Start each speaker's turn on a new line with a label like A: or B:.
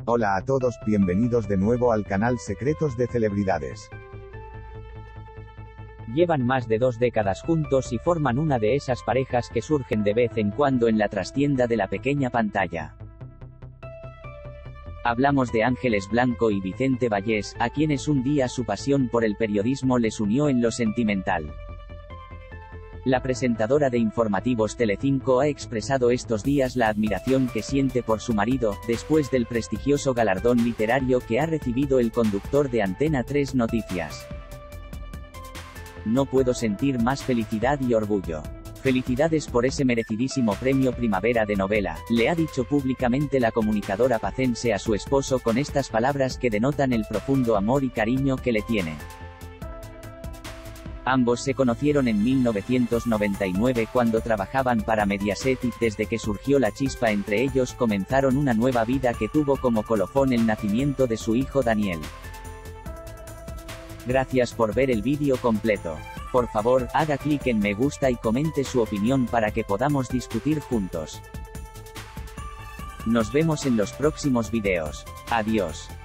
A: Hola a todos, bienvenidos de nuevo al canal Secretos de Celebridades.
B: Llevan más de 2 décadas juntos y forman una de esas parejas que surgen de vez en cuando en la trastienda de la pequeña pantalla. Hablamos de Ángeles Blanco y Vicente Vallés, a quienes un día su pasión por el periodismo les unió en lo sentimental. La presentadora de informativos Telecinco ha expresado estos días la admiración que siente por su marido, después del prestigioso galardón literario que ha recibido el conductor de Antena 3 Noticias. No puedo sentir más felicidad y orgullo. Felicidades por ese merecidísimo premio Primavera de novela, le ha dicho públicamente la comunicadora pacense a su esposo con estas palabras que denotan el profundo amor y cariño que le tiene. Ambos se conocieron en 1999 cuando trabajaban para Mediaset y desde que surgió la chispa entre ellos comenzaron una nueva vida que tuvo como colofón el nacimiento de su hijo Daniel. Gracias por ver el vídeo completo. Por favor, haga clic en me gusta y comente su opinión para que podamos discutir juntos. Nos vemos en los próximos videos. Adiós.